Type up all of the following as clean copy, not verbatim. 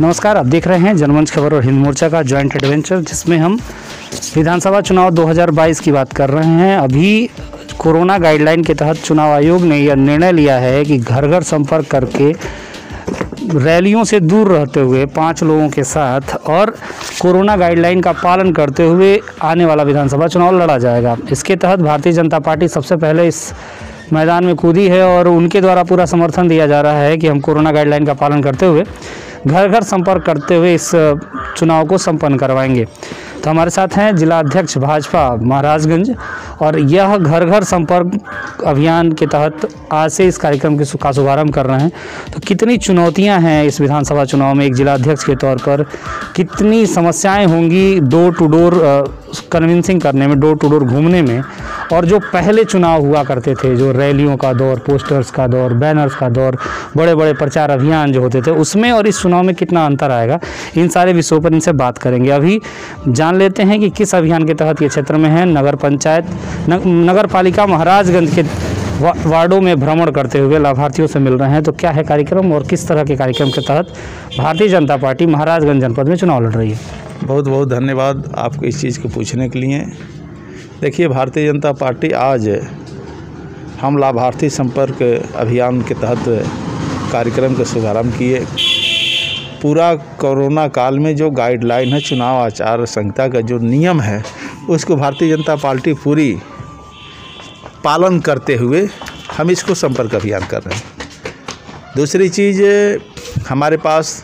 नमस्कार, आप देख रहे हैं जनमंच खबर और हिंद मोर्चा का जॉइंट एडवेंचर, जिसमें हम विधानसभा चुनाव 2022 की बात कर रहे हैं। अभी कोरोना गाइडलाइन के तहत चुनाव आयोग ने यह निर्णय लिया है कि घर घर संपर्क करके रैलियों से दूर रहते हुए 5 लोगों के साथ और कोरोना गाइडलाइन का पालन करते हुए आने वाला विधानसभा चुनाव लड़ा जाएगा। इसके तहत भारतीय जनता पार्टी सबसे पहले इस मैदान में कूदी है और उनके द्वारा पूरा समर्थन दिया जा रहा है कि हम कोरोना गाइडलाइन का पालन करते हुए घर घर संपर्क करते हुए इस चुनाव को संपन्न करवाएंगे। तो हमारे साथ हैं जिला अध्यक्ष भाजपा महाराजगंज, और यह घर घर संपर्क अभियान के तहत आज से इस कार्यक्रम का शुभारंभ कर रहे हैं। तो कितनी चुनौतियां हैं इस विधानसभा चुनाव में एक जिला अध्यक्ष के तौर पर, कितनी समस्याएं होंगी डोर टू डोर कन्विंसिंग करने में, डोर टू डोर घूमने में, और जो पहले चुनाव हुआ करते थे, जो रैलियों का दौर, पोस्टर्स का दौर, बैनर्स का दौर, बड़े बड़े प्रचार अभियान जो होते थे, उसमें और इस चुनाव में कितना अंतर आएगा, इन सारे विषयों पर इनसे बात करेंगे। अभी जान लेते हैं कि किस अभियान के तहत ये क्षेत्र में है। नगर पालिका महाराजगंज के वार्डों में भ्रमण करते हुए लाभार्थियों से मिल रहे हैं। तो क्या है कार्यक्रम और किस तरह के कार्यक्रम के तहत भारतीय जनता पार्टी महाराजगंज जनपद में चुनाव लड़ रही है। बहुत बहुत धन्यवाद आपको इस चीज़ को पूछने के लिए। देखिए, भारतीय जनता पार्टी आज हम लाभार्थी संपर्क अभियान के तहत कार्यक्रम का शुभारंभ किए। पूरा कोरोना काल में जो गाइडलाइन है, चुनाव आचार संहिता का जो नियम है, उसको भारतीय जनता पार्टी पूरी पालन करते हुए हम इसको संपर्क अभियान कर रहे हैं। दूसरी चीज़, हमारे पास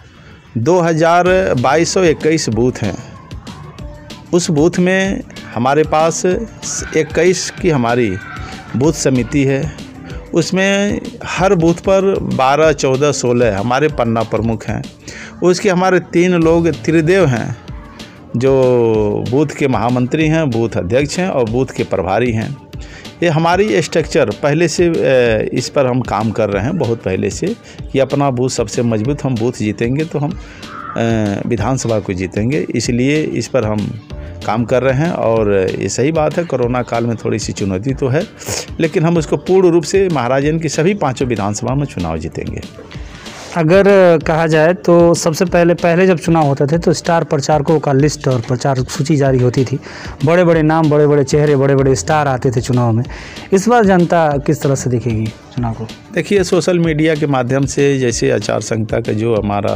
2221 बूथ हैं। उस बूथ में हमारे पास 21 की हमारी बूथ समिति है। उसमें हर बूथ पर 12, 14, 16 हमारे पन्ना प्रमुख हैं। उसके हमारे 3 लोग त्रिदेव हैं, जो बूथ के महामंत्री हैं, बूथ अध्यक्ष हैं और बूथ के प्रभारी हैं। ये हमारी स्ट्रक्चर पहले से इस पर हम काम कर रहे हैं, बहुत पहले से, कि अपना बूथ सबसे मजबूत, हम बूथ जीतेंगे तो हम विधानसभा को जीतेंगे। इसलिए इस पर हम काम कर रहे हैं। और ये सही बात है, कोरोना काल में थोड़ी सी चुनौती तो है, लेकिन हम उसको पूर्ण रूप से महाराजगंज की सभी 5 विधानसभा में चुनाव जीतेंगे। अगर कहा जाए तो सबसे पहले जब चुनाव होते थे तो स्टार प्रचारकों का लिस्ट और प्रचार सूची जारी होती थी। बड़े बड़े नाम, बड़े बड़े चेहरे, बड़े बड़े स्टार आते थे चुनाव में। इस बार जनता किस तरह से देखेगी चुनाव को? देखिए, सोशल मीडिया के माध्यम से जैसे आचार संहिता का जो हमारा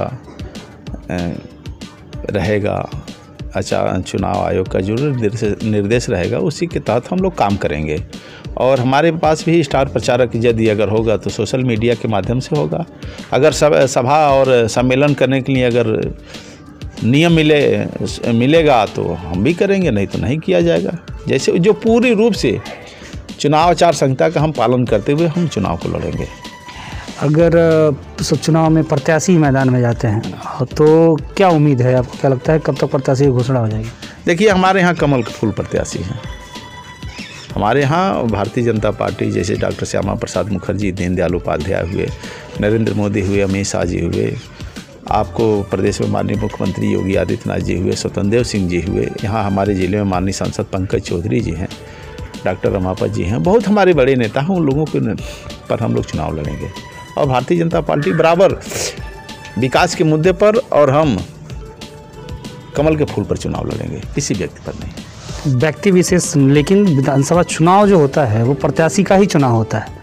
रहेगा, चुनाव आयोग का जो निर्देश रहेगा, उसी के तहत हम लोग काम करेंगे। और हमारे पास भी स्टार प्रचारक यदि अगर होगा तो सोशल मीडिया के माध्यम से होगा। अगर सभा और सम्मेलन करने के लिए अगर नियम मिलेगा तो हम भी करेंगे, नहीं तो नहीं किया जाएगा। जैसे जो पूरी रूप से चुनाव आचार संहिता का हम पालन करते हुए हम चुनाव को लड़ेंगे। अगर सब चुनाव में प्रत्याशी मैदान में जाते हैं तो क्या उम्मीद है आपको? क्या लगता है कब तक प्रत्याशी की घोषणा हो जाएगी? देखिए, हमारे यहाँ कमल के फूल प्रत्याशी हैं। हमारे यहाँ भारतीय जनता पार्टी, जैसे डॉक्टर श्यामा प्रसाद मुखर्जी, दीनदयाल उपाध्याय हुए, नरेंद्र मोदी हुए, अमित शाह जी हुए, आपको प्रदेश में माननीय मुख्यमंत्री योगी आदित्यनाथ जी हुए, स्वतंत्र देव सिंह जी हुए, यहाँ हमारे ज़िले में माननीय सांसद पंकज चौधरी जी हैं, डॉक्टर रमापत जी हैं, बहुत हमारे बड़े नेता हैं। उन लोगों के पर हम लोग चुनाव लड़ेंगे। और भारतीय जनता पार्टी बराबर विकास के मुद्दे पर, और हम कमल के फूल पर चुनाव लड़ेंगे, किसी व्यक्ति पर नहीं, व्यक्ति विशेष। लेकिन विधानसभा चुनाव जो होता है वो प्रत्याशी का ही चुनाव होता है।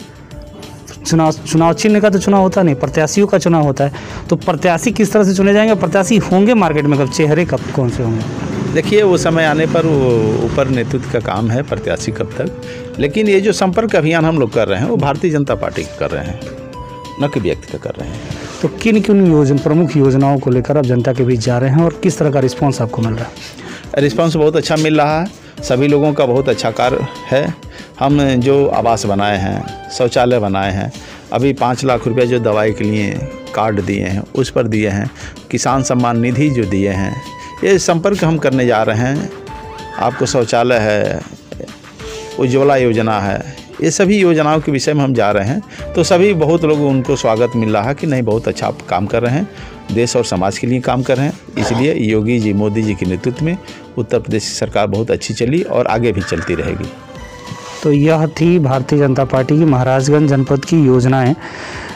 चुनाव चिन्ह का तो चुनाव होता नहीं, प्रत्याशियों का चुनाव होता है। तो प्रत्याशी किस तरह से चुने जाएंगे? प्रत्याशी होंगे मार्केट में कब? चेहरे कब कौन से होंगे? देखिए, वो समय आने पर वो ऊपर नेतृत्व का काम है, प्रत्याशी कब तक। लेकिन ये जो संपर्क अभियान हम लोग कर रहे हैं वो भारतीय जनता पार्टी कर रहे हैं, न कि व्यक्ति का कर रहे हैं। तो किन प्रमुख योजनाओं को लेकर आप जनता के बीच जा रहे हैं और किस तरह का रिस्पांस आपको मिल रहा है? रिस्पांस बहुत अच्छा मिल रहा है। सभी लोगों का बहुत अच्छा कार्य है। हम जो आवास बनाए हैं, शौचालय बनाए हैं, अभी 5 लाख रुपये जो दवाई के लिए कार्ड दिए हैं उस पर दिए हैं, किसान सम्मान निधि जो दिए हैं, ये संपर्क हम करने जा रहे हैं। आपको शौचालय है, उज्ज्वला योजना है, ये सभी योजनाओं के विषय में हम जा रहे हैं। तो सभी बहुत लोग उनको स्वागत मिल रहा है कि नहीं, बहुत अच्छा काम कर रहे हैं, देश और समाज के लिए काम कर रहे हैं। इसलिए योगी जी, मोदी जी के नेतृत्व में उत्तर प्रदेश की सरकार बहुत अच्छी चली और आगे भी चलती रहेगी। तो यह थी भारतीय जनता पार्टी की महाराजगंज जनपद की योजनाएं।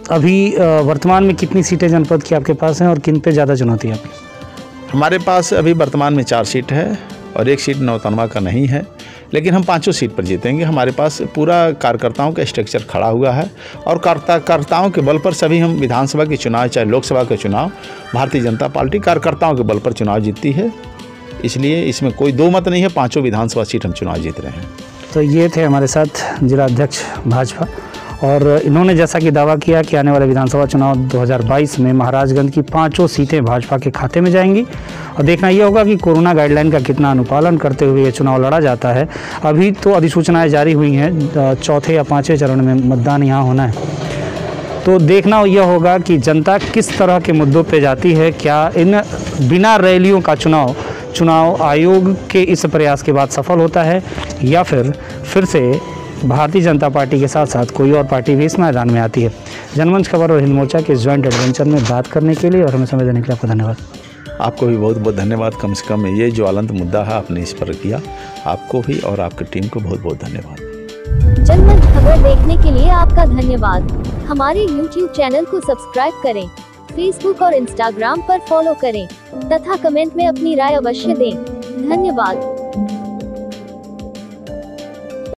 अभी वर्तमान में कितनी सीटें जनपद की आपके पास हैं और किन पे ज़्यादा चुनौती है आपकी? हमारे पास अभी वर्तमान में 4 सीट है और 1 सीट नौतनवा का नहीं है, लेकिन हम 5 सीट पर जीतेंगे। हमारे पास पूरा कार्यकर्ताओं का स्ट्रक्चर खड़ा हुआ है और कार्यकर्ताओं के बल पर सभी हम विधानसभा के चुनाव चाहे लोकसभा के चुनाव भारतीय जनता पार्टी कार्यकर्ताओं के बल पर चुनाव जीतती है। इसलिए इसमें कोई दो मत नहीं है, 5 विधानसभा सीट हम चुनाव जीत रहे हैं। तो ये थे हमारे साथ जिला अध्यक्ष भाजपा, और इन्होंने जैसा कि दावा किया कि आने वाले विधानसभा चुनाव 2022 में महाराजगंज की 5 सीटें भाजपा के खाते में जाएंगी। और देखना ये होगा कि कोरोना गाइडलाइन का कितना अनुपालन करते हुए ये चुनाव लड़ा जाता है। अभी तो अधिसूचनाएं जारी हुई हैं, 4थे या 5वें चरण में मतदान यहाँ होना है, तो देखना यह होगा कि जनता किस तरह के मुद्दों पे जाती है। क्या इन बिना रैलियों का चुनाव आयोग के इस प्रयास के बाद सफल होता है, या फिर से भारतीय जनता पार्टी के साथ साथ कोई और पार्टी भी इस मैदान में आती है। जनमंच खबर और हिंद मोर्चा के ज्वाइंट एडवेंचर में बात करने के लिए और हमें समय देने के लिए आपको धन्यवाद। आपको भी बहुत बहुत धन्यवाद। कम से कम ये जो ज्वलंत मुद्दा है आपने इस पर किया, आपको भी और आपकी टीम को बहुत बहुत धन्यवाद। जनमंच खबर देखने के लिए आपका धन्यवाद। हमारे YouTube चैनल को सब्सक्राइब करें, Facebook और Instagram पर फॉलो करें तथा कमेंट में अपनी राय अवश्य दें। धन्यवाद।